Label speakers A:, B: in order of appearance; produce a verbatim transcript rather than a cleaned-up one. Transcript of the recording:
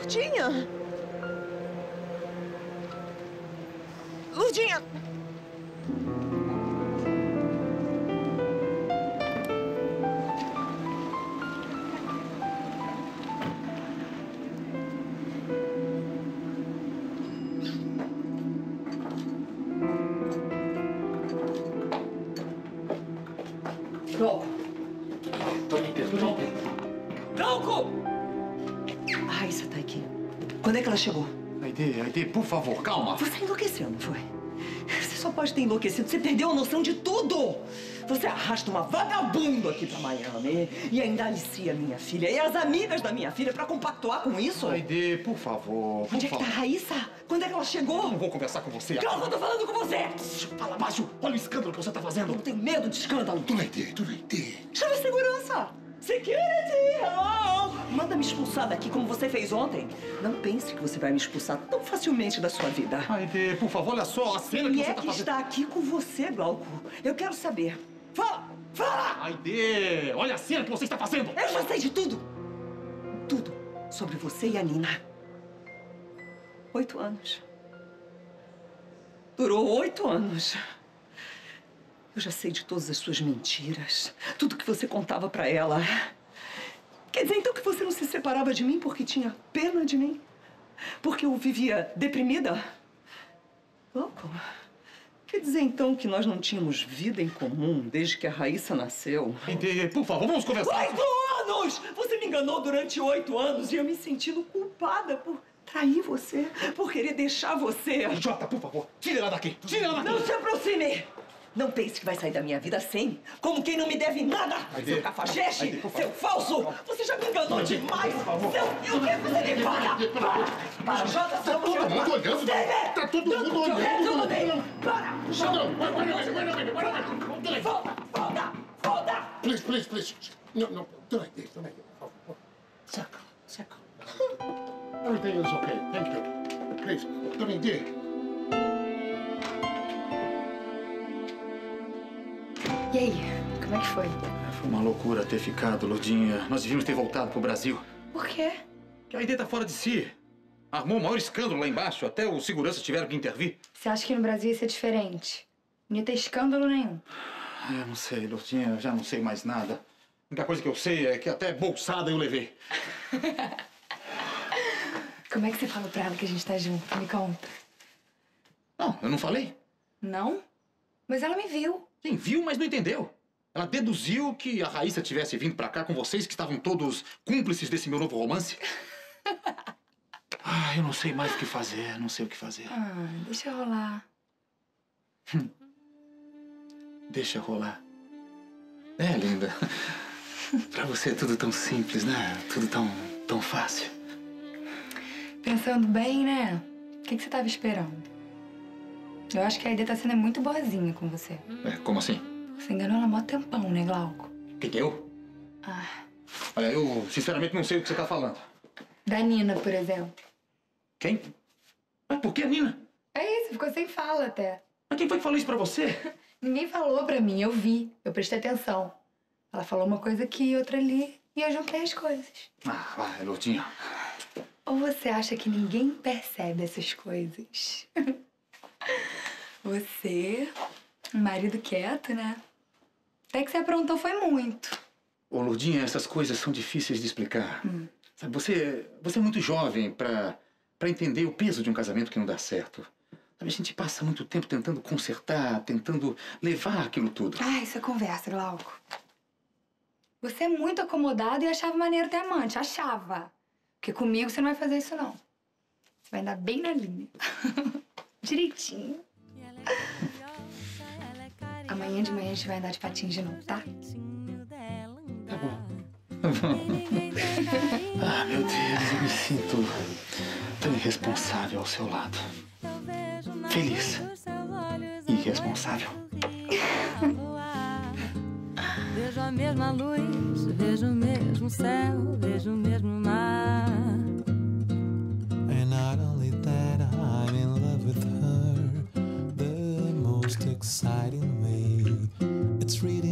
A: Lurdinha! Lurdinha!
B: Glauco! Glauco! A Raíssa tá aqui. Quando é que ela chegou?
C: Aide, Aide, por favor, calma.
B: Você enlouqueceu, não foi? Você só pode ter enlouquecido. Você perdeu a noção de tudo. Você arrasta uma vagabunda aqui pra Miami e ainda alicia minha filha e as amigas da minha filha pra compactuar com isso.
C: Aide, por favor, por
B: Onde é que
C: favor.
B: tá a Raíssa? Quando é que ela chegou?
C: Eu não vou conversar com você.
B: Glauco, eu tô falando com você!
C: Fala baixo. Olha o escândalo que você tá fazendo.
B: Eu não tenho medo de escândalo.
C: Tudo Aide, tudo Aide.
B: Chama a segurança! Security! Hello! Manda me expulsar daqui como você fez ontem. Não pense que você vai me expulsar tão facilmente da sua vida.
C: Aide, por favor, olha só a cena que
B: Quem
C: você
B: é
C: tá
B: que
C: fazendo.
B: está aqui com você, Glauco? Eu quero saber. Fala! Fala!
C: Aide, olha a cena que você está fazendo.
B: Eu já sei de tudo. Tudo sobre você e a Nina. Oito anos. Durou oito anos. Eu já sei de todas as suas mentiras. Tudo que você contava pra ela. Quer dizer, então, que você não se separava de mim porque tinha pena de mim? Porque eu vivia deprimida? Louco. Quer dizer, então, que nós não tínhamos vida em comum desde que a Raíssa nasceu?
C: Aide, por favor, vamos conversar.
B: Oito anos! Você me enganou durante oito anos e eu me sentindo culpada por trair você, por querer deixar você.
C: Jota, por favor, tire ela daqui. Tire ela daqui.
B: Não se aproxime! Não pense que vai sair da minha vida assim, como quem não me deve nada!
C: Aide.
B: Seu cafajeste!
C: Aide, por favor.
B: Seu falso! Você já me enganou
C: Aide,
B: demais!
C: por favor.
B: Seu... E o que você me paga?
C: Aide, pelo amor.
B: Para! Para, Jota!
C: Tá todo mundo olhando. Tá todo mundo olhando.
B: Para!
C: Shut up. Wait, wait a minute, wait a minute, wait a minute. Delay.
B: Volta! Volta! Volta!
C: Please, please, please. No, no, don't like this, don't like this. Oh, oh. Circle, circle. Everything is okay, thank you. Please, don't like this.
D: E aí, como é que foi?
C: Foi uma loucura ter ficado, Lurdinha. Nós devíamos ter voltado pro Brasil.
D: Por quê?
C: Que a Aide tá fora de si. Armou o maior escândalo lá embaixo. Até os seguranças tiveram que intervir.
D: Você acha que no Brasil ia ser diferente? Não ia ter escândalo nenhum.
C: Eu não sei, Lurdinha. Eu já não sei mais nada. A única coisa que eu sei é que até bolsada eu levei.
D: Como é que você fala pra ela que a gente tá junto? Me conta.
C: Não, eu não falei.
D: Não? Mas ela me viu.
C: Sim, viu, mas não entendeu. Ela deduziu que a Raíssa tivesse vindo pra cá com vocês, que estavam todos cúmplices desse meu novo romance. Ah, eu não sei mais o que fazer, não sei o que fazer.
D: Ah, deixa rolar.
C: Hum. Deixa rolar. É, linda. Pra você é tudo tão simples, né? Tudo tão, tão fácil.
D: Pensando bem, né? O que, que você tava esperando? Eu acho que a Aide tá sendo muito boazinha com você.
C: É, como assim?
D: Você enganou ela há mó tempão, né, Glauco?
C: Quem, eu?
D: Ah,
C: Olha, eu sinceramente não sei o que você tá falando.
D: da Nina, por exemplo.
C: Quem? Mas por que a Nina?
D: É isso, ficou sem fala até.
C: Mas quem foi que falou isso pra você?
D: Ninguém falou pra mim, eu vi. Eu prestei atenção. Ela falou uma coisa aqui, outra ali, e eu juntei as coisas.
C: Ah, vai, Lurdinha.
D: Ou você acha que ninguém percebe essas coisas? Você, um marido quieto, né? Até que você aprontou foi muito.
C: Ô, Lurdinha, essas coisas são difíceis de explicar.
D: Hum.
C: Sabe, você, você é muito jovem pra, pra entender o peso de um casamento que não dá certo. Sabe, a gente passa muito tempo tentando consertar, tentando levar aquilo tudo.
D: Ah, isso é conversa, Glauco. Você é muito acomodado e achava maneiro ter amante, achava. Porque comigo você não vai fazer isso, não. Você vai andar bem na linha. Direitinho. Amanhã de manhã a gente vai andar de patins de novo, tá?
C: Tá bom. Tá bom. Ah, meu Deus, eu me sinto tão irresponsável ao seu lado. Feliz e irresponsável.
E: Vejo a mesma luz, vejo o mesmo céu, vejo o mesmo mar.
F: And not only that, I'm in love with her the most exciting way. It's really